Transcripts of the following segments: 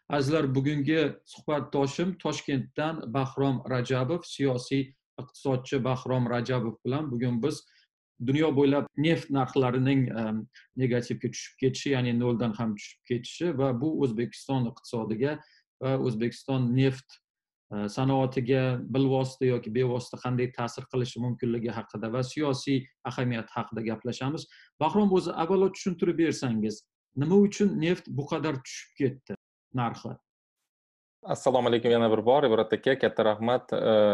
Azizlar, bugungi suhbatdoshim Toshkentdan Bahrom Rajabov, siyosiy iqtisodchi Bahrom Rajabov bilan bugun biz dunyo bo'ylab neft narxlarining negativga tushib ketishi, ya'ni noldan ham tushib ketishi va bu O'zbekiston iqtisodiga va O'zbekiston neft sanoatiga bilvosita yoki bevosita qanday ta'sir qilishi mumkinligi haqida va siyosiy ahamiyati haqida gaplashamiz. Bahrom, o'zi avvalo tushuntirib bersangiz, nima uchun neft bu qadar tushib ketdi narxi? Assalomu alaykum yana bir bor Ibrat aka, katta rahmat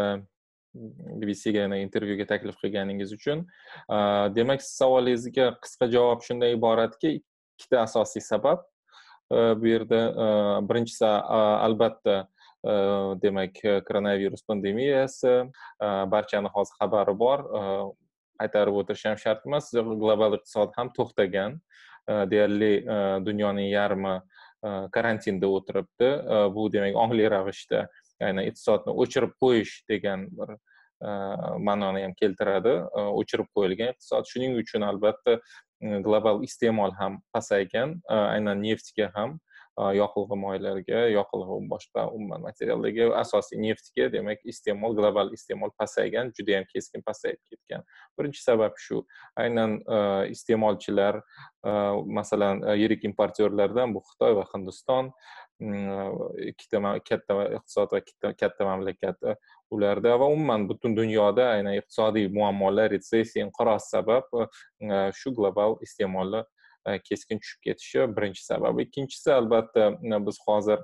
BBCga yana intervyuga taklif qilganingiz uchun. Demak, savolingizga qisqa javob shunday iboratki, ikkita asosiy sabab. Bu yerda birinchisi albatta demak koronavirus pandemiyasi, barchaning hozir xabari bor. Aytarib o'tirish ham shart emas, global iqtisod ham to'xtagan. Deyarli dunyoning yarmi karantinda o'tiribdi. Bu demak ongli ravishda, ya'ni iqtisodni o'chirib qo'yish degan bir ma'noni ham keltiradi. O'chirib qo'yilgan iqtisod. Shuning uchun albatta global iste'mol ham pasaygan, aynan neftga ham, yoqilg'i moyilariga, yoqilg'i boshqa umuman materiallarga, asosiy neftga demak global iste'mol pasaygan, juda ham keskin pasayib ketgan. Birinchi sabab shu. Aynan iste'molchilar, masalan, yirik importyorlardan bu Xitoy va Hindiston, ikkita katta iqtisod va katta mamlakat, ularda va umuman butun dunyoda aynan iqtisodiy muammolar, retsessiya, inqiroz sabab shu global iste'molni keskin tushib ketishi birinchi sababi. Ikkinchisi, albatta biz hozir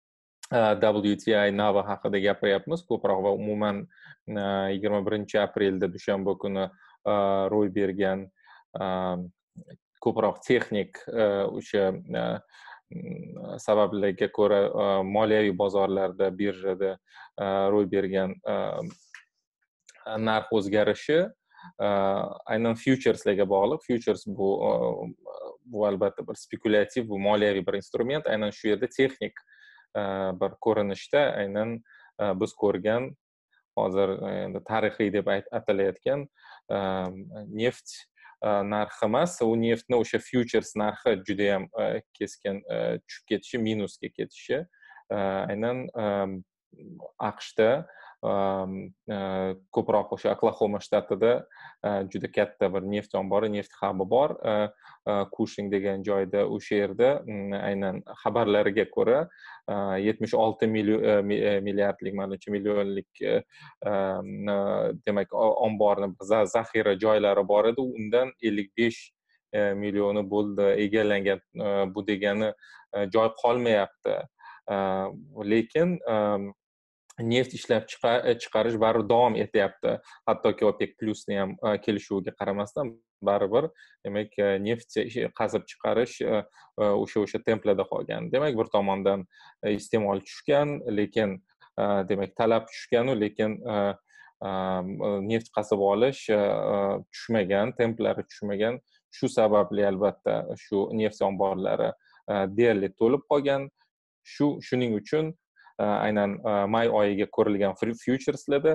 WTI navi haqida gapiryapmiz ko'proq va umuman 21-aprelda dushanba kuni ro'y bergan ko'proq texnik o'sha sabablarga ko'ra moliyaviy bozorlarda, birjada ro'y bergan narx o'zgarishi aynan futureslarga bog'liq. Futures bu albatta bir spekulativ, bu moliyaviy bir instrument. Aynan shu yerda texnik bir ko'rinishda aynan biz ko'rgan hozir endi tarixiy deb atalayotgan neft narxi emas, u neftni o'sha futures narxi juda ham keskin tushib ketishi, minusga ketishi. Aynan AQShda ko'proq o'sha Oklahoma shtatida juda katta bir neft ombori, neft hubi bor. Cushing degan joyda, o'sha yerda aynan xabarlarga ko'ra 76 milliardlik, manimcha millionlik demak omborni zaxira joylari bor edi. Undan 55 millioni bo'ldi egallangan. Bu degani joy qolmayapti. Lekin neft ishlab chiqarish baribir davom etyapti. Hattoki OPEC Plusni ham kelishuviga qaramasdan baribir demak neft qazib chiqarish o'sha templarda qolgan. Demak, bir tomondan iste'mol tushgan, lekin demak talab tushgan, lekin neft qazib olish tushmagan, templari tushmagan. Shu sababli albatta shu neft omborlari deyarli to'lib qolgan. Shuning uchun aynan may oyiga ko'rilgan futureslarda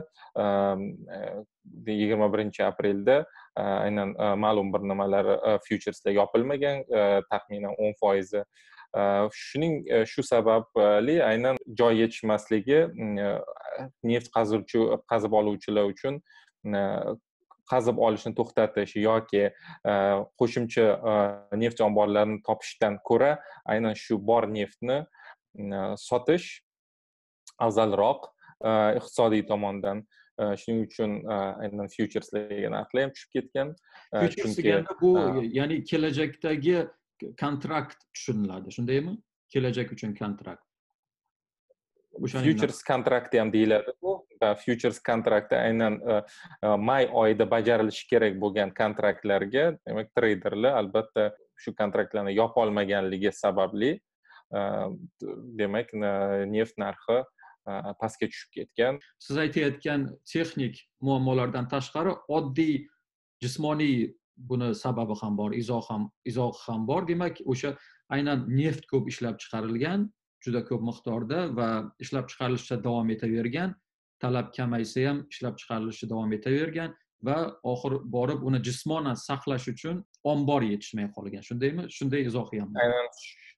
21-aprelda aynan ma'lum bir nimalar futureslar yopilmagan, taxminan 10%. Shu sababli aynan joy yetishmasligi neft qazib oluvchilar uchun qazib olishni to'xtatish yoki qo'shimcha neft omborlarini topishdan ko'ra aynan shu bor neftni sotish afzalroq iqtisodiy tomondan. Shuning uchun aynan futureslarga narxlar ham tushib ketgan. Futures deganda bu ya'ni kelajakdagi kontrakt tushuniladi, shundaymi? Kelajak uchun kontrakt. Futures kontrakti ham deyiladi bu. Futures kontrakti aynan may oyida bajarilishi kerak bo'lgan kontraktlarga, demak treyderlar albatta shu kontraktlarni yopa olmaganligi sababli demak neft narxi pastga tushib ketgan. Siz aytayotgan texnik muammolardan tashqari oddiy jismoniy buni sababi ham bor, izohi ham bor. Demak, o'sha aynan neft ko'p ishlab chiqarilgan, juda ko'p miqdorda va ishlab chiqarilishda davom etavergan. Talab kamaysa ham ishlab chiqarilishi davom etavergan va oxir borib uni jismonan saqlash uchun ombor yetishmay qolgan. Shundaymi? Shunday izohi ham bor.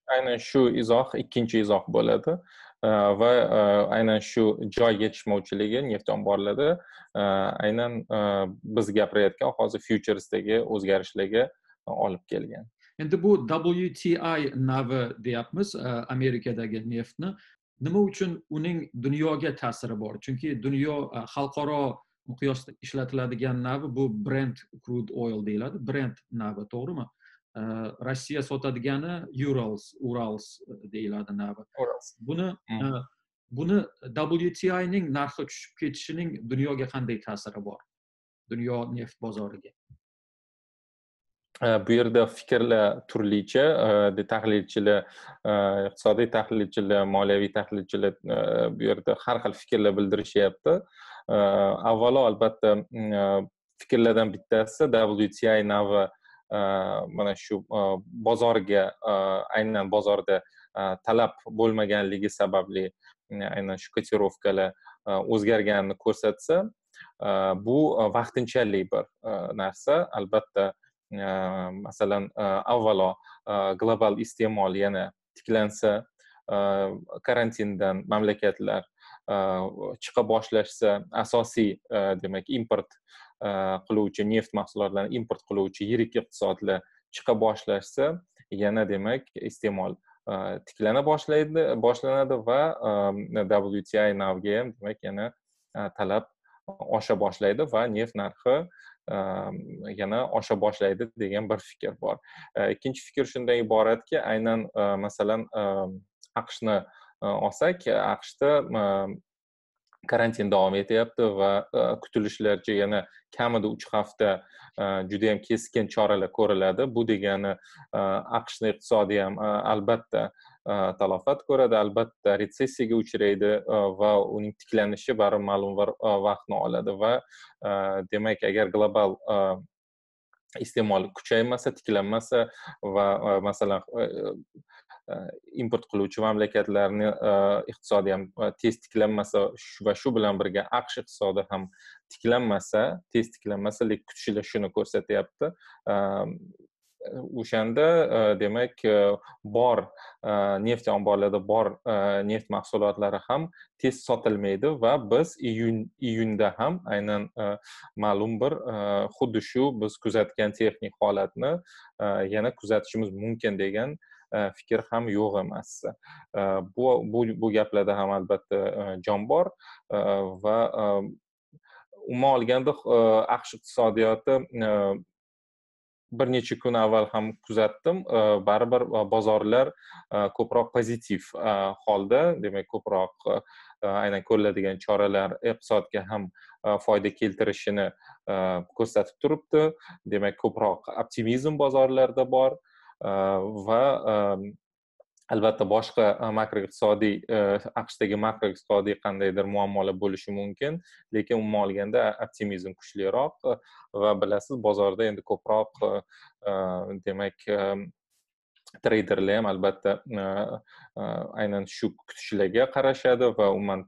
aynan shu izoh ikkinchi izoh bo'ladi. Va aynan shu joy yetishmovchiligi neft omborlarida aynan biz gapirayotgan hozir futuresdagi o'zgarishlarga olib kelgan. Endi bu WTI navi deyapmiz, Amerikadagi neftni. Nima uchun uning dunyoga ta'siri bor? Chunki dunyo xalqaro miqyosda ishlatiladigan navi bu Brent crude oil deyiladi. Brent navi, to'g'rimi? Rossiya sotadigani Urals deyiladi navi. Buni Hmm. buni WTI ning narxi tushib ketishining dunyoga qanday ta'siri bor? Dunyo neft bozoriga. Bu yerda fikrlar turlicha. Tahlilchilar, iqtisodiy tahlilchilar, moliyaviy tahlilchilar bu yerda har xil fikrlar bildirishyapti. Avvalo, albatta, fikrlardan bittasi WTI navi mana shu bozorga, aynan bozorda talab bo'lmaganligi sababli aynan shu kotirovkalar o'zgarganini ko'rsatsa, bu vaqtinchalik bir narsa. Albatta, masalan, avvalo global iste'mol yana tiklansa, karantindan mamlakatlar chiqa boshlashsa, asosiy demak import qiluvchi neft mahsulotlarini import qiluvchi yirik iqtisodlar chiqa boshlashsa, yana demak iste'mol tiklana boshlanadi va WTI naviga ham demak yana talab osha boshlaydi va neft narxi yana osha boshlaydi degan bir fikr bor. Ikkinchi fikr shundan iboratki, aynan masalan AQShni olsak, AQShda karantin davom etyapti va kutilishlarcha yana kamida 3 hafta juda ham keskin choralar ko'riladi. Bu degani AQShning iqtisodi ham albatta talafot ko'radi, albatta retsessiyaga uchraydi va uning tiklanishi baribir ma'lum bir vaqtni oladi va demak, agar global iste'mol kuchaymasa, tiklanmasa va masalan import qiluvchi mamlakatlarni iqtisodi ham tez tiklanmasa va shu bilan birga AQSh iqtisodi ham tiklanmasa, tez tiklanmasa, lekin kutishlar shuni ko'rsatyapti. O'shanda demak bor neft omborlarida bor neft mahsulotlari ham tez sotilmaydi va biz iyunda ham aynan ma'lum bir xuddi shu biz kuzatgan texnik holatni yana kuzatishimiz mumkin degan fikr ham yo'q emas. Bu gaplarda ham albatta jon bor va umuman olganda AQSh iqtisodiyoti bir necha kun avval ham kuzatdim, baribir bozorlar ko'proq pozitiv holda, demak ko'proq aynan ko'riladigan choralar iqtisodga ham foyda keltirishini ko'rsatib turibdi. Demak, ko'proq optimizm bozorlarda bor va albatta boshqa makroiqtisodiy AQShdagi makroiqtisodiy qandaydir muammolar bo'lishi mumkin, lekin umuman olganda optimizm kuchliroq va bilasiz, bozorda endi ko'proq demak treyderlar ham albatta aynan shu kutishlarga qarashadi va umuman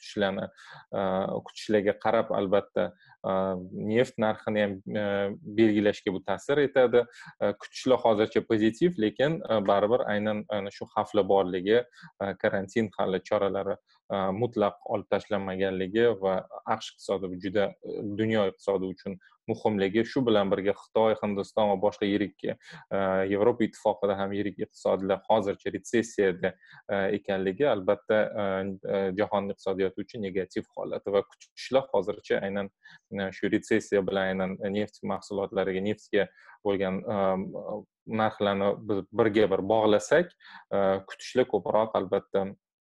kutishlarga qarab albatta neft narxini ham belgilashga bu ta'sir etadi. Kutishlar hozircha pozitiv, lekin baribir aynan shu xavflar borligi, karantin hali choralari mutlaq olib tashlanmaganligi va AQSh iqtisodi juda dunyo iqtisodi uchun muhimligi, shu bilan birga Xitoy, Hindiston va boshqa yirik Yevropa ittifoqida ham yirik iqtisodlar hozircha retsessiyada ekanligi albatta jahon iqtisodiyoti uchun negativ holat va kutishlar hozircha aynan shu retsessiya bilan aynan neft mahsulotlariga, neftga bo'lgan narxlarni biz birga bir bog'lasak, kutishlar ko'proq albatta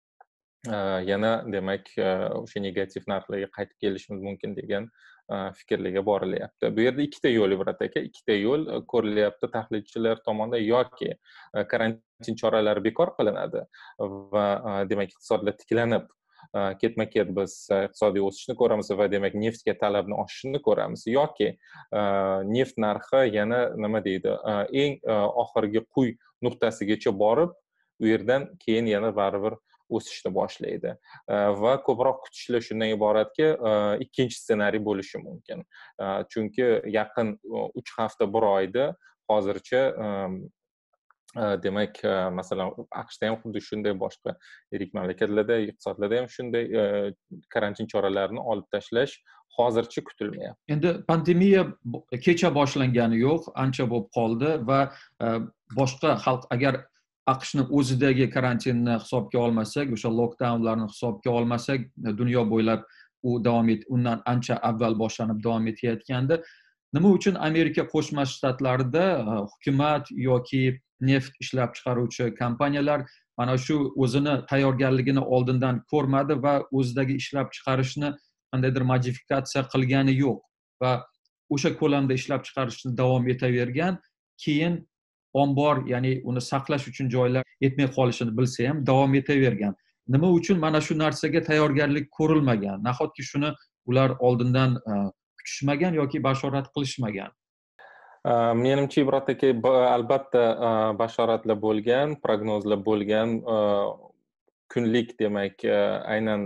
yana demak o'sha negativ narxlarga qaytib kelishimiz mumkin degan fikrlarga borilyapti. Bu yerda ikkita yo'l Ibrat aka, ikkita yo'l ko'rilyapti tahlilchilar tomonidan. Yoki karantin choralari bekor qilinadi va demak iqtisodlar tiklanib ketma-ket biz iqtisodiy o'sishni ko'ramiz va demak neftga talabni oshishini ko'ramiz, yoki neft narxi yana nima deydi, eng oxirgi quy nuqtasigacha borib, u yerdan keyin yana baribir o'sishni boshlaydi va ko'proq kutishlar shundan iboratki, ikkinchi ssenariy bo'lishi mumkin. Chunki yaqin 3 hafta, 1 oyda hozircha demak, masalan, AQShda ham xuddi shunday, boshqa yirik mamlakatlarda, iqtisodlarda ham shunday karantin choralarini olib tashlash hozircha kutilmayapti. Endi pandemiya kecha boshlangani yo'q, ancha bo'lib qoldi va boshqa xalq agar AQShni o'zidagi karantinni hisobga olmasak, o'sha lockdownlarni hisobga olmasak, dunyo bo'ylab u undan ancha avval boshlanib davom etayotgandi. Nima uchun Amerika Qo'shma Shtatlarida hukumat yoki neft ishlab chiqaruvchi kompaniyalar mana shu o'zini tayyorgarligini oldindan ko'rmadi va o'zidagi ishlab chiqarishni qandaydir modifikatsiya qilgani yo'q va o'sha ko'lamda ishlab chiqarishni davom etavergan, keyin ombor, ya'ni uni saqlash uchun joylar yetmay qolishini bilsa ham davom etavergan. Nima uchun mana shu narsaga tayyorgarlik ko'rilmagan? Nahotki shuni ular oldindan kutishmagan yoki bashorat qilishmagan? Menimcha, Ibrat aka, albatta bashoratlar bo'lgan, prognozlar bo'lgan. Kunlik, demak, aynan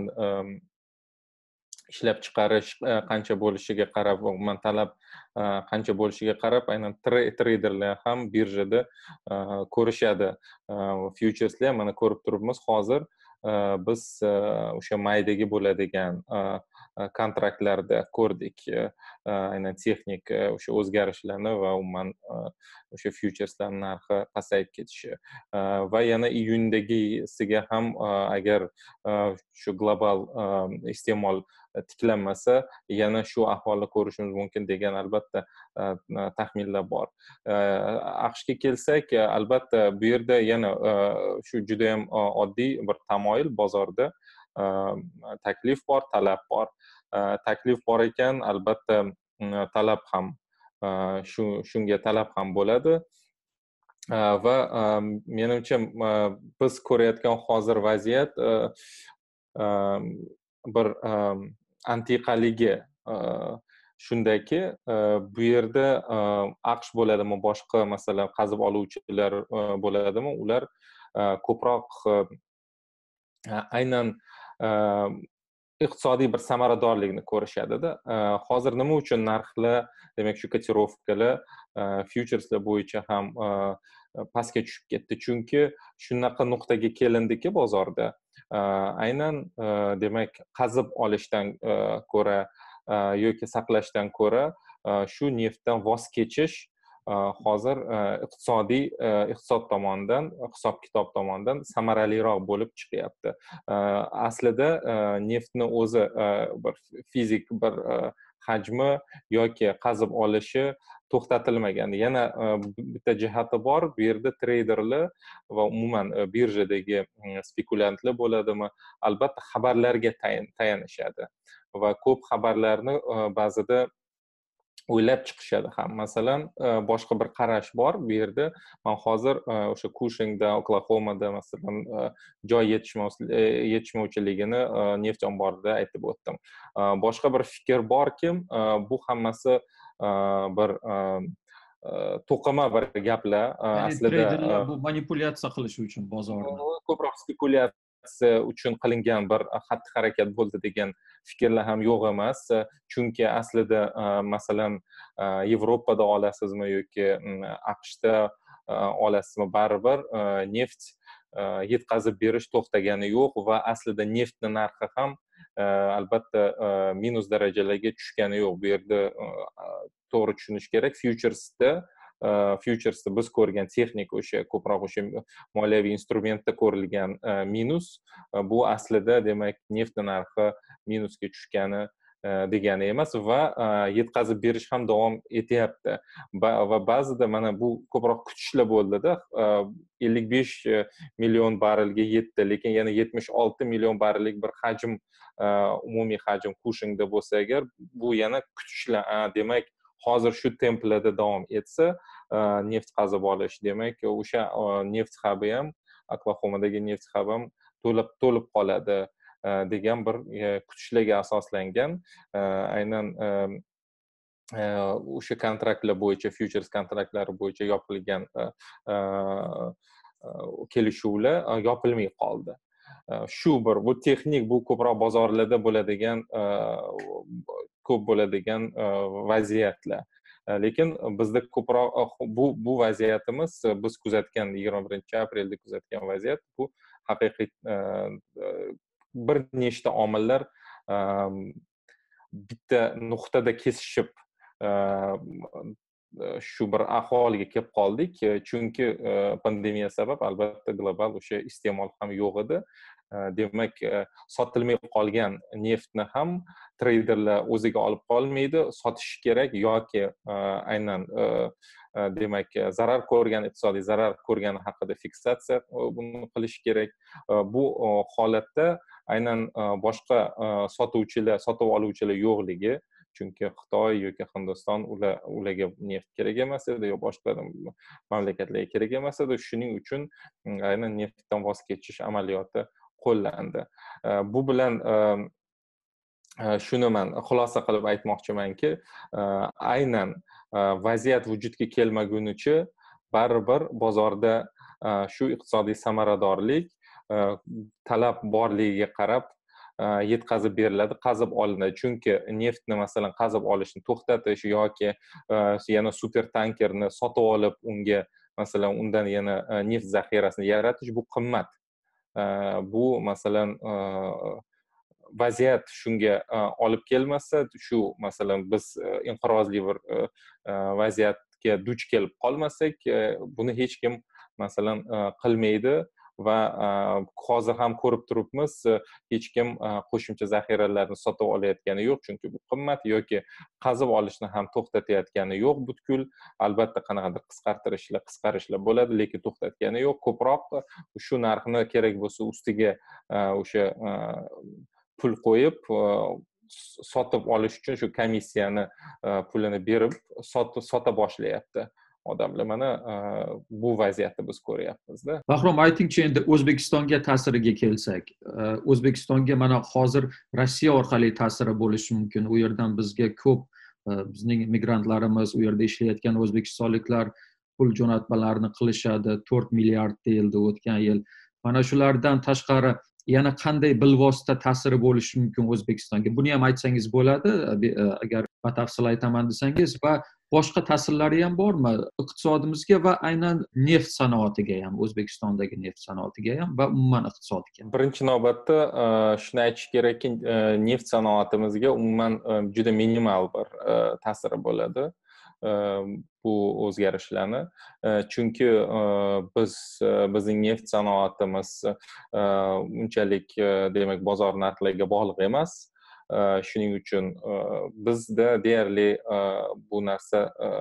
ishlab chiqarish qancha bo'lishiga qarab, umuman talab qancha bo'lishiga qarab, aynan treyderlar ham birjada ko'rishadi. Futureslar ham mana ko'rib turibmiz hozir. Biz o'sha maydagi bo'ladigan kontraktlarda ko'rdik aynan texnik o'sha o'zgarishlarni va umuman o'sha futureslar narxi pasayib ketishi va yana iyundagisiga ham agar shu global iste'mol tiklanmasa yana shu ahvolni ko'rishimiz mumkin degan albatta taxminlar bor. AQShga kelsak, albatta bu yerda yana shu juda ham oddiy bir tamoyil bozorda. Taklif bor, talab bor. Taklif bor ekan, albatta talab ham shunga talab ham bo'ladi. Va menimcha biz ko'rayotgan hozir vaziyat bir antiqaligi shundaki, bu yerda AQSh bo'ladimi, boshqa masalan qazib oluvchilar bo'ladimi, ular ko'proq aynan iqtisodiy bir samaradorlikni ko'rishadi-da. Hozir nima uchun narxlar, demak, shu kotirovkalar futureslar bo'yicha ham pastga tushib ketdi? Chunki shunaqa nuqtaga kelindiki bozorda, aynan demak, qazib olishdan ko'ra yoki saqlashdan ko'ra shu neftdan voz kechish hozir iqtisod tomonidan, hisob-kitob tomonidan samaraliroq bo'lib chiqyapti. Aslida neftni o'zi bir fizik bir hajmi yoki qazib olishi to'xtatilmagan. Yana bitta jihati bor, bu yerda treyderlar va umuman birjadagi spekulyantlar bo'ladimi, albatta xabarlarga tayanishadi va ko'p xabarlarni ba'zida o'ylab chiqishadi ham. Masalan, boshqa bir qarash bor bu yerda. Men hozir o'sha Cushingda, Oklahomada masalan joy yetishmovchiligini neft omborida aytib o'tdim. Boshqa bir fikr borki, bu hammasi bir to'qima bir gaplar. Aslida treyderlar bu manipulyatsiya qilish uchun bozorni, ko'proq spekulyatsiya uchun qilingan bir xatti-harakat bo'ldi degan fikrlar ham yo'q emas. Chunki aslida masalan Yevropada olasizmi yoki AQShda olasizmi, baribir neft yetkazib berish to'xtagani yo'q va aslida neftni narxi ham albatta minus darajalarga tushgani yo'q. Bu yerda to'g'ri tushunish kerak. Futuresda biz ko'rgan texnik o'sha ko'proq o'sha moliyaviy instrumentda ko'rilgan minus, bu aslida demak neftni narxi minusga tushgani degani emas va yetkazib berish ham davom etyapti. Va ba'zida mana bu ko'proq kutishlar bo'ldi-da, 55 million barrelga yetdi, lekin yana 76 million barrellik bir hajm, umumiy hajm Cushingda bo'lsa agar, bu yana kutishlar. Demak, hozir shu templarda davom etsa, neft qazib olish, demak, o'sha neft hubi ham, Oklahomadagi neft hubi ham to'lib qoladi degan bir kutishlarga asoslangan. Aynan o'sha kontraktlar bo'yicha, futures kontraktlari bo'yicha yopilgan kelishuvlar yopilmay qoldi. Bu texnik, bu ko'proq bozorlarda bo'ladigan ko'p bo'ladigan vaziyatlar. lekin bizda ko'proq bu vaziyatimiz, biz kuzatgan 21-aprelda kuzatgan vaziyat bu haqiqiy bir nechta omillar bitta nuqtada kesishib shu bir ahvolga kelib qoldik, chunki pandemiya sabab albatta global o'sha iste'mol ham yo'q edi. Demak, sotilmay qolgan neftni ham treyderlar o'ziga olib qolmaydi, sotish kerak yoki aynan demak zarar ko'rgan, iqtisodiy zarar ko'rgani haqida fiksatsiya buni qilish kerak. Bu holatda aynan boshqa sotib oluvchilar yo'qligi, chunki Xitoy yoki Hindiston ularga neft kerak emas edi, yo boshqa mamlakatlarga kerak emas edi. Shuning uchun aynan neftdan voz kechish amaliyoti qo'llandi. Bu bilan shuni men xulosa qilib aytmoqchimanki, aynan vaziyat vujudga kelmagunicha baribir bozorda shu iqtisodiy samaradorlik talab borligiga qarab yetkazib beriladi, qazib olinadi. Chunki neftni masalan qazib olishni to'xtatish yoki yana super tankerni sotib olib unga masalan undan yana neft zaxirasini yaratish bu qimmat. Bu masalan vaziyat shunga olib kelmasa, shu masalan biz inqirozli bir vaziyatga duch kelib qolmasak, buni hech kim masalan qilmaydi va hozir ham ko'rib turibmiz, hech kim qo'shimcha zaxiralarni sotib olayotgani yo'q, chunki bu qimmat, yoki qazib olishni ham to'xtatayotgani yo'q butkul. Albatta qanaqadir qisqarishlar bo'ladi, lekin to'xtatgani yo'q. Ko'proq shu narxni kerak bo'lsa ustiga o'sha pul qo'yib sotib olish uchun shu komissiyani pulini berib sota boshlayapti odamlar. Mana bu vaziyatni biz ko'ryapmiz-da. Bahrom, aytingchi, endi O'zbekistonga ta'siriga kelsak, O'zbekistonga mana hozir Rossiya orqali ta'siri bo'lishi mumkin. U yerdan bizga ko'p bizning migrantlarimiz, u yerda ishlayotgan o'zbekistonliklar pul jo'natmalarini qilishadi. 4 milliard deyildi o'tgan yil. Mana shulardan tashqari yana qanday bilvosita ta'siri bo'lishi mumkin O'zbekistonga? Buni ham aytsangiz bo'ladi, agar batafsil aytaman desangiz, va boshqa ta'sirlari ham bormi iqtisodimizga va aynan neft sanoatiga ham, O'zbekistondagi neft sanoatiga ham va umuman iqtisodga? Birinchi navbatda shuni aytish kerakki, neft sanoatimizga umuman juda minimal bir ta'siri bo'ladi bu o'zgarishlarni, chunki bizning neft sanoatimiz unchalik demak bozor narxlariga bog'liq emas. Shuning uchun bizda deyarli bu narsa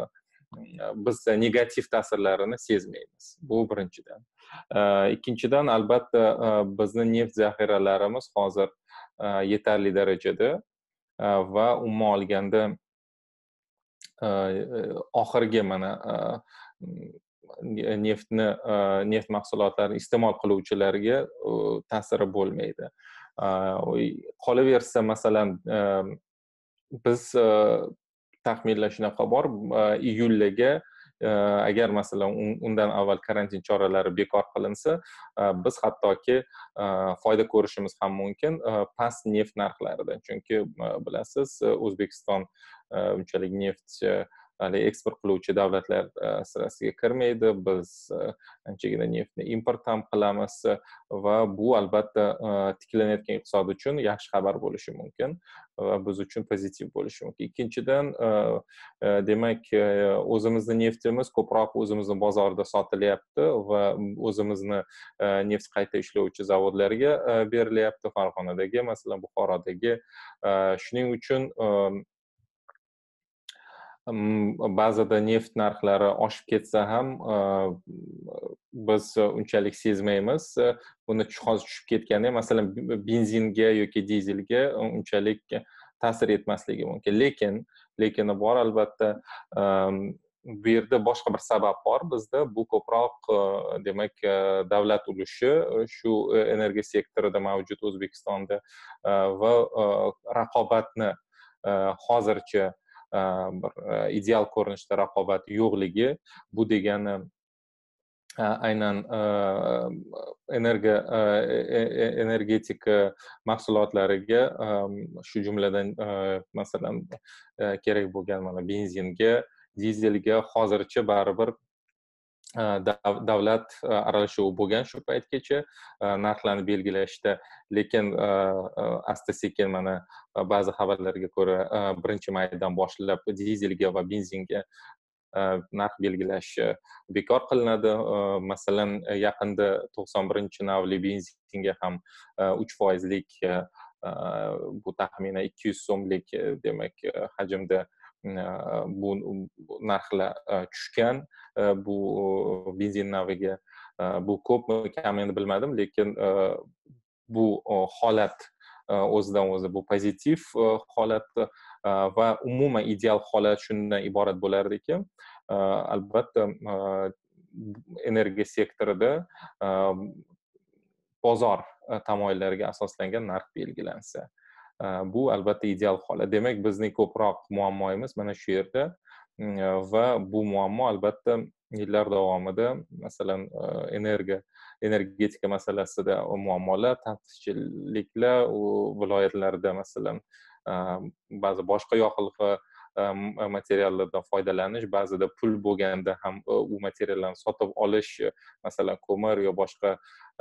biz negativ ta'sirlarini sezmaymiz. Bu birinchidan. Ikkinchidan, albatta bizni neft zaxiralarimiz hozir yetarli darajada va umuman olganda oxirgi mana neft mahsulotlarini iste'mol qiluvchilarga ta'siri bo'lmaydi. Qolaversa, masalan, biz taxminlar shunaqa bor, iyulga agar masalan undan avval karantin choralari bekor qilinsa, biz hattoki foyda ko'rishimiz ham mumkin past neft narxlaridan. Chunki bilasiz, O'zbekiston unchalik neft eksport qiluvchi davlatlar sirasiga kirmaydi. Biz anchagina neftni import ham qilamiz va bu albatta tiklanayotgan iqtisod uchun yaxshi xabar bo'lishi mumkin va biz uchun pozitiv bo'lishi mumkin. Ikkinchidan, demak, o'zimizni neftimiz ko'proq o'zimizni bozorda sotilyapti va o'zimizni neft qayta ishlovchi zavodlarga berilyapti, Farg'onadagi, masalan, Buxorodagi. Shuning uchun ba'zida neft narxlari oshib ketsa ham biz unchalik sezmaymiz. Buni hozir tushib ketganda, masalan, benzinga yoki dizelga unchalik ta'sir etmasligi mumkin. Lekini bor, albatta. Bu yerda boshqa bir sabab bor bizda. Bu ko'proq demak davlat ulushi shu energiya sektorida mavjud O'zbekistonda va raqobatni hozircha bir ideal ko'rinishda raqobat yo'qligi. Bu degani aynan energetika mahsulotlariga, shu jumladan masalan kerak bo'lgan mana benzinga dizelga hozircha baribir davlat aralashuvi bo'lgan shu paytgacha narxlarni belgilashda, lekin asta-sekin mana ba'zi xabarlarga ko'ra 1-maydan boshlab dizelga va benzinga narx belgilash bekor qilinadi. Masalan, yaqinda 91-navli benzinga ham 3%lik bu taxminan 200 so'mlik demak hajmda bu narxlar tushgan. Bu benzin naviga bu ko'pmi kammi endi bilmadim, lekin bu holat o'zidan o'zi bu pozitiv holat va umuman ideal holat shundan iborat bo'lar ekan. Albatta energiya sektorida bozor tamoyillariga asoslangan narx belgilansa, bu albatta ideal holat. Demak, bizning ko'proq muammoimiz mana shu yerda va bu muammo albatta yillar davomida, masalan, energetika masalasida muammolar, taftilliklar, u viloyatlarda masalan ba'zi boshqa yoqilg'i materiallardan foydalanish, ba'zida pul bo'lganda ham u materiallarni sotib olish, masalan ko'mir yo boshqa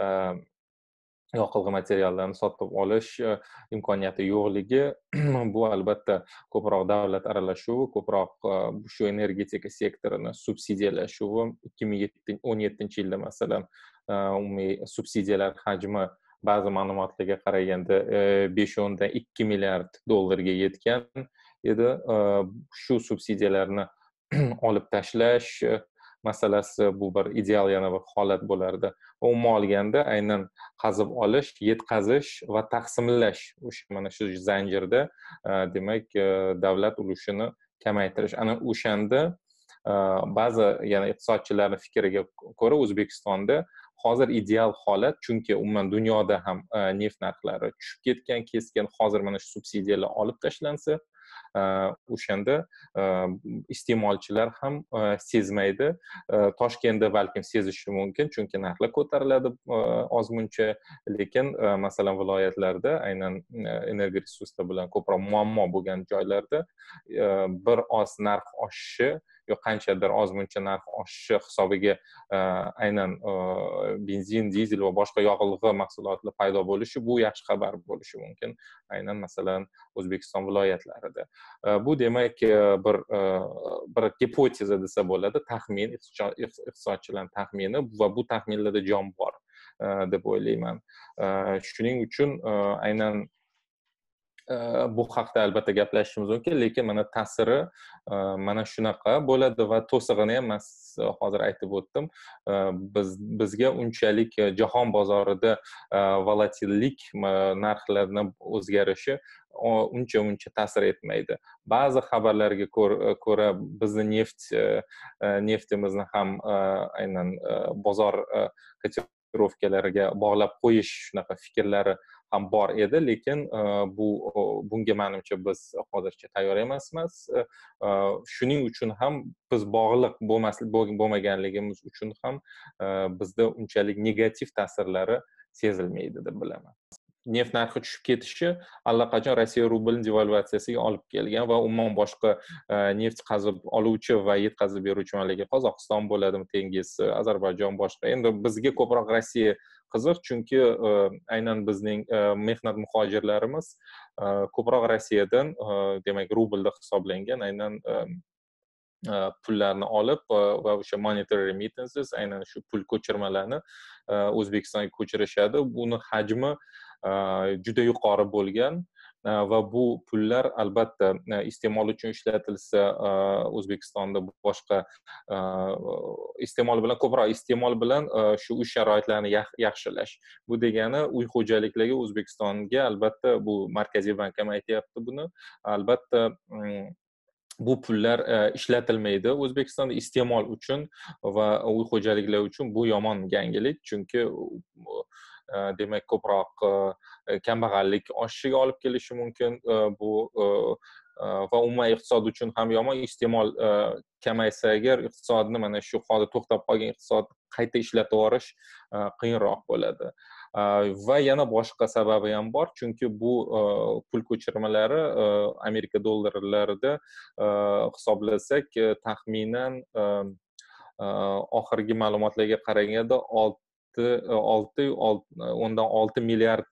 yoqilg'i materiallarni sotib olish imkoniyati yo'qligi bu albatta ko'proq davlat aralashuvi, ko'proq shu energetika sektorini subsidiyalashuvi. 2017-yilda masalan umumiy subsidiyalar hajmi ba'zi ma'lumotlarga qaraganda 5.2 milliard dollarga yetgan edi. Shu subsidiyalarni olib tashlash masalasi bu bir ideal yana bir holat bo'lardi. Umuman olganda aynan qazib olish, yetkazish va taqsimlash o'sha mana shu zanjirda demak davlat ulushini kamaytirish. Ana o'shanda ba'zi yana iqtisodchilarning fikriga ko'ra O'zbekistonda hozir ideal holat, chunki umuman dunyoda ham neft narxlari tushib ketgan, keskin. Hozir mana shu subsidiyalar olib tashlansa, o'shanda iste'molchilar ham sezmaydi. Toshkentda balkim sezishi mumkin, chunki narxlar ko'tariladi ozmuncha, lekin masalan viloyatlarda, aynan energiya resurslar bilan ko'proq muammo bo'lgan joylarda bir oz narx oshishi yo qanchadir ozmuncha narx oshishi hisobiga aynan benzin, dizel va boshqa yoqilg'i mahsulotlar paydo bo'lishi bu yaxshi xabar bo'lishi mumkin, aynan masalan O'zbekiston viloyatlarida. Bu demak bir gipoteza desa bo'ladi, taxmin, iqtisodchilarning taxmini va bu taxminlarda jon bor deb o'ylayman. Shuning uchun aynan bu haqda albatta gaplashishimiz mumkin, lekin mana ta'siri mana shunaqa bo'ladi va to'sig'ini ham men hozir aytib o'tdim. Bizga unchalik jahon bozorida volatillik, narxlarning o'zgarishi uncha ta'sir etmaydi. Ba'zi xabarlarga ko'ra bizni neftimizni ham aynan bozor kotirovkalariga bog'lab qo'yish shunaqa fikrlari ham bor edi, lekin bunga menimcha biz hozircha tayyor emasmiz. Shuning uchun ham biz bog'liq bo'lmaganligimiz uchun ham bizda unchalik negativ ta'sirlari sezilmaydi deb bilaman. Neft narxi tushib ketishi allaqachon Rossiya rublining devalvatsiyasiga olib kelgan va umuman boshqa neft qazib oluvchi va yetkazib beruvchi mamlakat Qozog'iston bo'ladimi, tengiz, Ozarbayjon, boshqa. Endi bizga ko'proq Rossiya qiziq, chunki aynan bizning mehnat muhojirlarimiz ko'proq Rossiyadan, demak rublda hisoblangan aynan pullarni olib va o'sha monetary remittances, aynan shu pul ko'chirmalarni O'zbekistonga ko'chirishadi. Buni hajmi juda yuqori bo'lgan va bu pullar albatta iste'mol uchun ishlatilsa, O'zbekistonda boshqa iste'mol bilan, ko'proq iste'mol bilan shu uy sharoitlarini yaxshilash. Bu degani uy xo'jaliklariga O'zbekistonga albatta, bu Markaziy bank ham aytyapti buni, albatta bu pullar ishlatilmaydi O'zbekistonda iste'mol uchun va uy xo'jaliklari uchun. Bu yomon yangilik, chunki demak ko'proq kambag'allik oshishiga olib kelishi mumkin. Bu va umuman iqtisod uchun ham yomon. Iste'mol kamaysa agar, iqtisodni mana shu hozir to'xtab qolgan iqtisod qayta ishlatib yuborish qiyinroq bo'ladi. va yana boshqa sababi ham bor, chunki bu pul ko'chirmalari Amerika dollarlarida hisoblasak taxminan oxirgi ma'lumotlarga qaraganda 6,6 milliard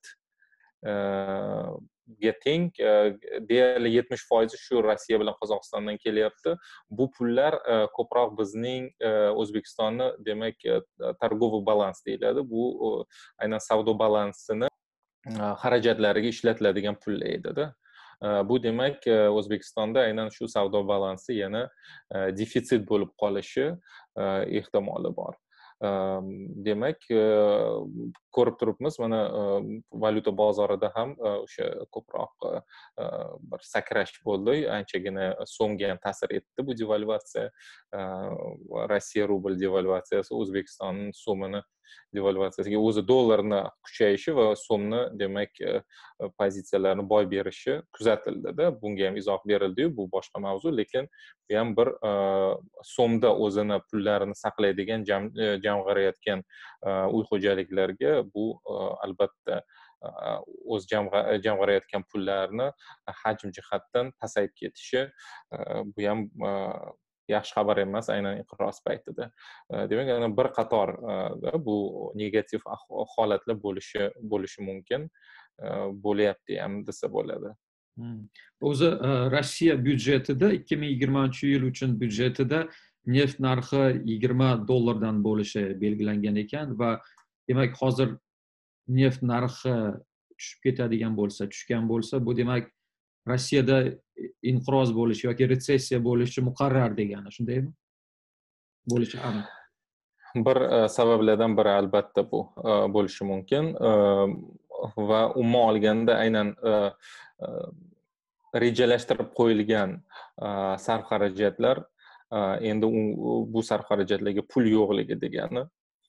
ga teng, deyarli 70% shu Rossiya bilan Qozog'istondan kelyapti. Bu pullar ko'proq bizning O'zbekistonni, demak, торговый balans deyiladi. Bu aynan savdo balansini xarajatlariga ishlatiladigan pul edida. Bu demak, O'zbekistonda aynan shu savdo balansi yana defitsit bo'lib qolishi ehtimoli bor. Demak, ko'rib turibmiz, mana valyuta bozorida ham o'sha ko'proq bir sakrash bo'ldi. Anchagina so'mga ham ta'sir etdi bu devalvatsiya. Rossiya rubl devalvatsiyasi O'zbekistonning so'mini devalvatsiyasiga, o'zi dollarni kuchayishi va so'mni, demak, pozitsiyalarini boy berishi kuzatildi-da. Bunga ham izoh berildi-yu, bu boshqa mavzu, lekin bu ham bir so'mda o'zini pullarini saqlaydigan jamg'arayotgan uy xo'jaliklarga bu albatta o'z jamg'arayotgan pullarni hajm jihatdan pasayib ketishi, bu ham yaxshi xabar emas, aynan inqiroz paytida. Demak, yana bir qator bu negativ holatlar bo'lishi mumkin, bo'lyapti ham desa bo'ladi. O'zi Rossiya byudjetida 2020-yil uchun byudjetida neft narxi $20 bo'lishi belgilangan ekan va demak hozir neft narxi tushgan bo'lsa, bu demak Rossiyada inqiroz bo'lishi yoki retsessiya bo'lishi muqarrar degani, shundaymi? Bo'lishi aniq. Bir sabablardan biri albatta bu bo'lishi mumkin va umuman olganda aynan rejalashtirib qo'yilgan sarf xarajatlar endi bu sarf xarajatlarga pul yo'qligi degani.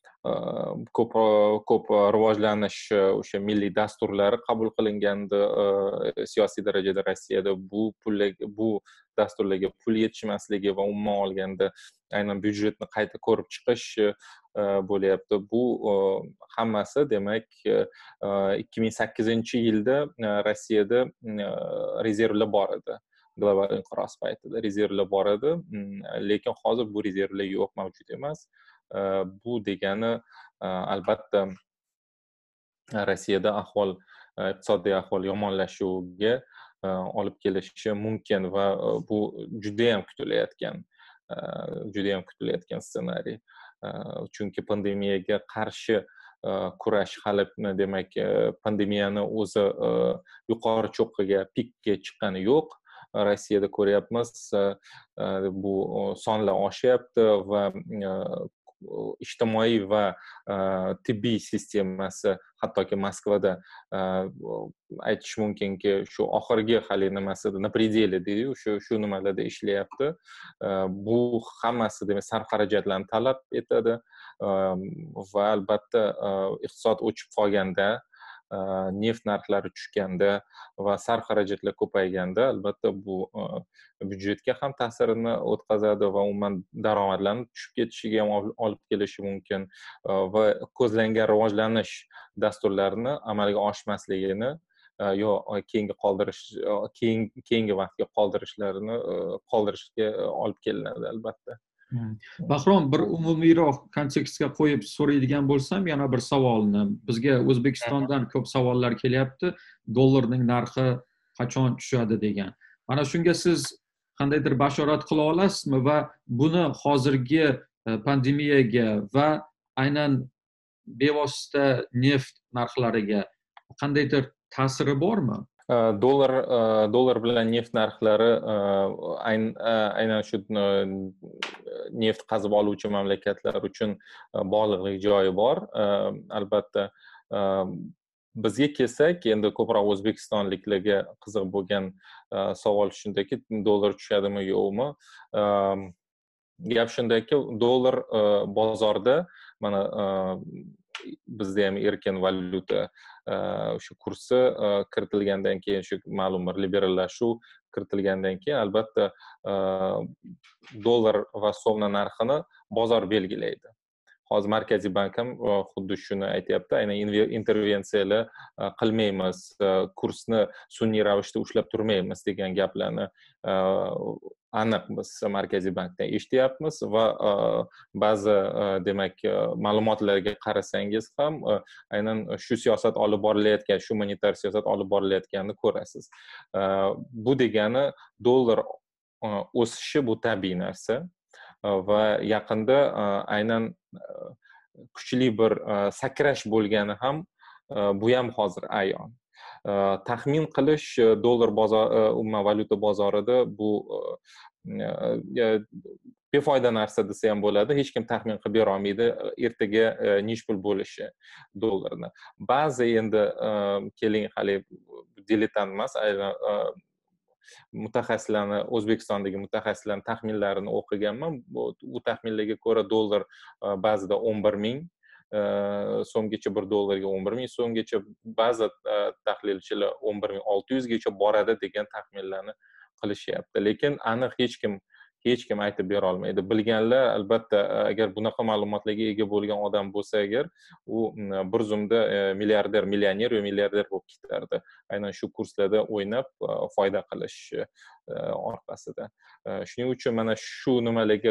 Ko'p rivojlanish o'sha milliy dasturlari qabul qilingandi siyosiy darajada Rossiyada. Bu dasturlarga pul yetishmasligi va umuman olganda aynan byudjetni qayta ko'rib chiqish bo'lyapti. Bu hammasi demak 2008-yilda Rossiyada rezervlar bor edi. Global inqiroz paytida rezervlar bor edi, lekin hozir bu rezervlar yo'q, mavjud emas. Bu degani albatta Rossiyada iqtisodiy ahvol yomonlashuviga olib kelishi mumkin va bu juda ham kutilayotgan ssenariy. Chunki pandemiyaga qarshi kurash hali, demak, pandemiyani o'zi yuqori cho'qqiga, pikka chiqqani yo'q. Rossiyada ko'ryapmiz, bu sonlar oshyapti va ijtimoiy va tibbiy sistemasi, hattoki Moskvada aytish mumkinki, shu oxirgi hali nimasida, na predeli deydi-yu, shu nimalarda ishlayapti. Bu hammasi demak sarf xarajatlarni talab etadi va albatta iqtisod o'chib qolganda, neft narxlari tushganda va sarf xarajatlar ko'payganda albatta bu byudjetga ham ta'sirini o'tkazadi va umuman daromadlarni tushib ketishiga ham olib kelishi mumkin va ko'zlangan rivojlanish dasturlarini amalga oshmasligini yo keyingi vaqtga qoldirishga olib kelinadi albatta. Bahrom, bir umumiyroq kontekstga qo'yib so'raydigan bo'lsam, yana bir savolni. Bizga O'zbekistondan ko'p savollar kelyapti. Dollarning narxi qachon tushadi degan. Mana shunga siz qandaydir bashorat qila olasizmi va buni hozirgi pandemiyaga va aynan bevosita neft narxlariga qandaydir ta'siri bormi? Dollar bilan neft narxlari aynan shu neft qazib oluvchi mamlakatlar uchun bog'liqlik joyi bor. Albatta bizga kelsak, endi ko'proq o'zbekistonliklarga qiziq bo'lgan savol shundaki, dollar tushadimi yo'qmi? Gap shundaki, dollar bozorda mana bizda ham erkin valyuta shu kursi kiritilgandan keyin, shu ma'lum bir liberallashuv kiritilgandan keyin albatta dollar va so'mning narxini bozor belgilaydi. hozir Markaziy bank ham xuddi shuni aytyapti. Aynan intervensiyalar qilmaymiz, kursni sun'iy ravishda ushlab turmaymiz degan gaplarni aniq biz Markaziy bankdan eshityapmiz va ba'zi demak ma'lumotlarga qarasangiz ham aynan shu siyosat olib borilayotgan, shu monetar siyosat olib borilayotganini ko'rasiz. Bu degani dollar o'sishi bu tabiiy narsa va yaqinda aynan kuchli bir sakrash bo'lgani ham bu ham hozir ayon. Taxmin qilish dollar umuman valyuta bozorida bu befoyda narsa desa ham bo'ladi. Hech kim taxmin qilib bera olmaydi ertaga nech pul bo'lishi dollarni. Ba'zi endi keling hali dilettant emas, mutaxassislarni, O'zbekistondagi mutaxassislarning taxminlarini o'qiganman. Bu taxminlarga ko'ra dollar ba'zida 11,000 so'mgacha, $1 ga 11,000 so'mgacha, ba'zi tahlilchilar 11,600 gacha boradi degan taxminlarni qilishyapti. Lekin aniq hech kim aytib bera olmaydi. Bilganlar albatta, agar bunaqa ma'lumotlarga ega bo'lgan odam bo'lsa agar, u bir zumda millioner va milliarder bo'lib ketardi. Aynan shu kurslarda o'ynab foyda qilish orqasida. Shuning uchun mana shu nimalarga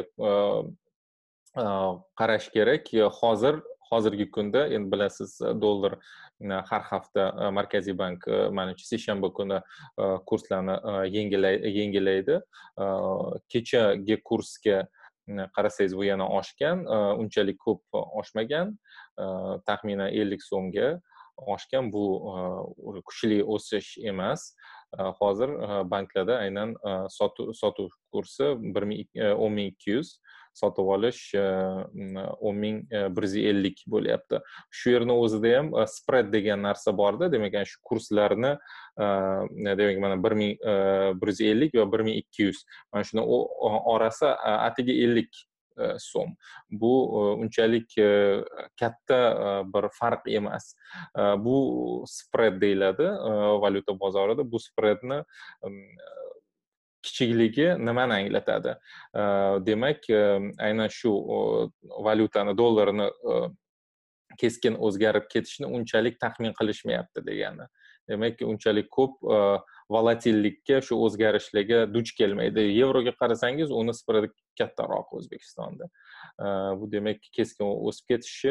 qarash kerak. Hozirgi kunda endi bilasiz, dollar har hafta Markaziy bank menimcha seshanba kuni kurslarni yengilaydi. Kechagi kursga qarasangiz bu yana oshgan, unchalik ko'p oshmagan, taxminan 50 so'mga oshgan. Bu kuchli o'sish emas. Hozir banklarda aynan sotuv kursi 10,200, sotib olish 10,150 bo'lyapti. Shu yerning o'zida ham spread degan narsa borda. Demak, shu kurslarni demak mana 1,150 va 1,200. Mana shuni orasi atiga 50 so'm. Bu unchalik katta bir farq emas. Bu spread deyiladi valyuta bozorida. Bu spreadni kichikligi nimani anglatadi? Demak, aynan shu valyutani, dollarni keskin o'zgarib ketishini unchalik taxmin qilishmayapti degani. Demak, unchalik ko'p volatillikka, shu o'zgarishlarga duch kelmaydi. Yevroga qarasangiz, uni spreadi kattaroq O'zbekistonda. Bu demak, keskin o'sib ketishi,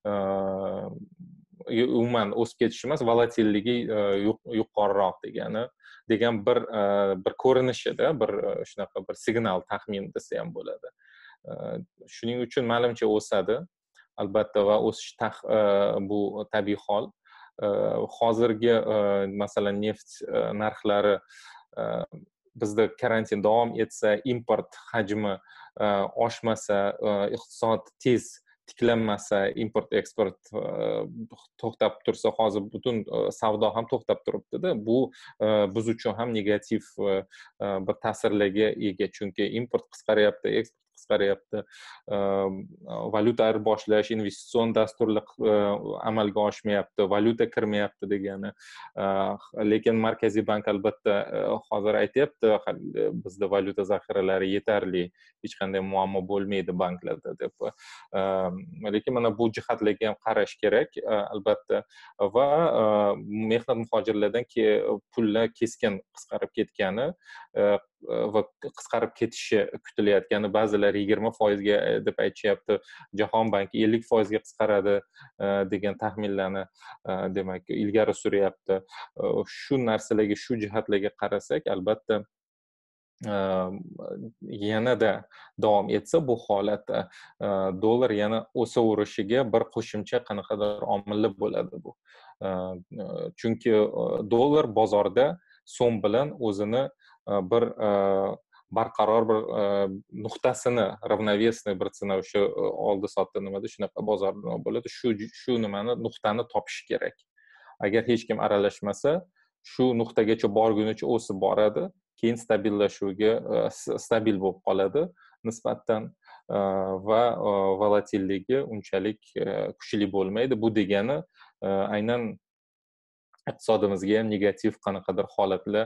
umuman o'sib ketishi emas, volatilligi yuqoriroq degan bir ko'rinishida, bir shunaqa bir signal, taxmin desa ham bo'ladi. Shuning uchun menimcha o'sadi. Albatta, va o'sish bu tabiiy hol. Hozirgi masalan neft narxlari bizda karantin davom etsa, import hajmi oshmasa, iqtisod tez tiklanmasa, import eksport to'xtab tursa, hozir butun savdo ham to'xtab turibdi-da. Bu biz uchun ham negativ bir ta'sirlarga ega, chunki import qisqaryapti, eksport qisqaryapti, valyuta ayirboshlash, investitsion dasturlar amalga oshmayapti, valyuta kirmayapti degani. Lekin Markaziy bank albatta hozir aytyapti, bizda valyuta zaxiralari yetarli, hech qanday muammo bo'lmaydi banklarda deb. Lekin mana bu jihatlarga ham qarash kerak albatta. Va mehnat muhojirlardan pullar keskin qisqarib ketgani va qisqarib ketishi kutilayotgani, ba'zilar 20% ga deb aytishyapti, Jahon banki 50% ga qisqaradi degan taxminlarni demak ilgari suryapti. Shu narsalarga, shu jihatlarga qarasak, albatta yanada davom etsa bu holat, dollar yana o'saverishiga bir qo'shimcha qanaqadir omillar bo'ladi bu. Chunki dollar bozorda so'm bilan o'zini bir barqaror bir nuqtasini, ravnovesniy bir cena, o'sha oldi sotdi nimada shunaqa bozor bo'ladi. Shu nimani, nuqtani topish kerak. Agar hech kim aralashmasa, shu nuqtagacha borgunicha o'sib boradi, keyin stabil bo'lib qoladi nisbatan va volatilligi unchalik kuchli bo'lmaydi. Bu degani aynan iqtisodimizga ham negativ qanaqadir holatlar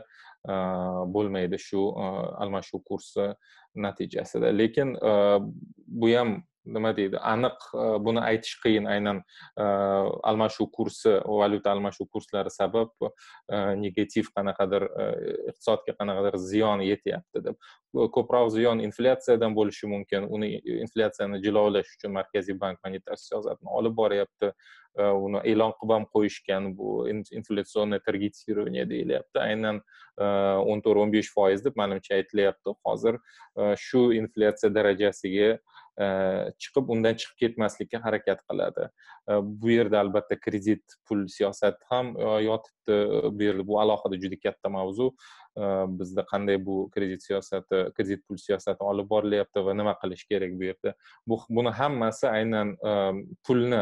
bo'lmaydi shu almashuv kursi natijasida. Lekin bu ham nima deydi, aniq buni aytish qiyin. Aynan almashuv kursi, valyuta almashuv kurslari sabab negativ qanaqadir iqtisodga qanaqadir ziyon yetyapti deb. Ko'proq ziyon inflyatsiyadan bo'lishi mumkin. Uni inflyatsiyani jilovlash uchun Markaziy bank monetar siyosatni olib boryapti. Uni e'lon qilib ham qo'yishgan, bu inflyatsionniy targetsирование deyilyapti. Aynan 14-15% deb menimcha aytilyapti. Hozir shu inflyatsiya darajasiga chiqib, undan chiqib ketmaslikka harakat qiladi. Bu yerda albatta kredit pul siyosati ham yotibdi. Bu yerda bu alohida juda katta mavzu. Bizda qanday bu kredit pul siyosati olib borilyapti va nima qilish kerak bu yerda. Buni hammasi aynan pulni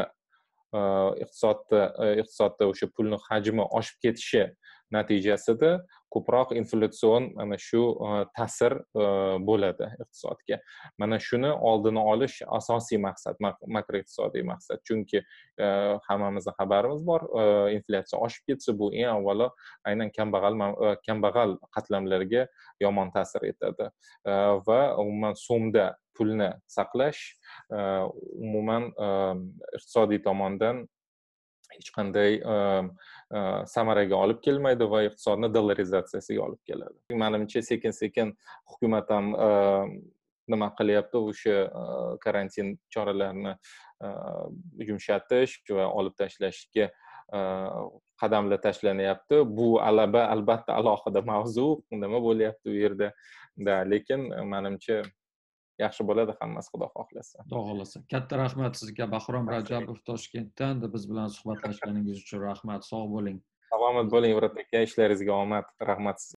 iqtisodda o'sha pulni hajmi oshib ketishi natijasida ko'proq inflyatsion mana shu ta'sir bo'ladi iqtisodga. Mana shuni oldini olish asosiy maqsad, makroiqtisodiy maqsad. Chunki hammamizning xabarimiz bor, inflyatsiya oshib ketsa, bu eng avvalo aynan kambag'al qatlamlarga yomon ta'sir etadi. Va umuman so'mda pulni saqlash umuman iqtisodiy tomondan hech qanday samaraga olib kelmaydi va iqtisodni dollarizatsiyasiga olib keladi. Menimcha sekin-sekin hukumat ham nima qilyapti, o'sha karantin choralarini yumshatish va olib tashlashga qadamlar tashlanyapti. Bu albatta alohida mavzu, nima bo'lyapti u yerda. Lekin menimcha yaxshi bo'ladi hammasi, xudo xohlasa. Xudo xohlasa. Katta rahmat sizga, Bahrom Rajabov Toshkentdan. Biz bilan suhbatlashganingiz uchun rahmat. Sog' bo'ling. Salomat bo'ling, Murat aka, ishlaringizga omad. Rahmat sizga.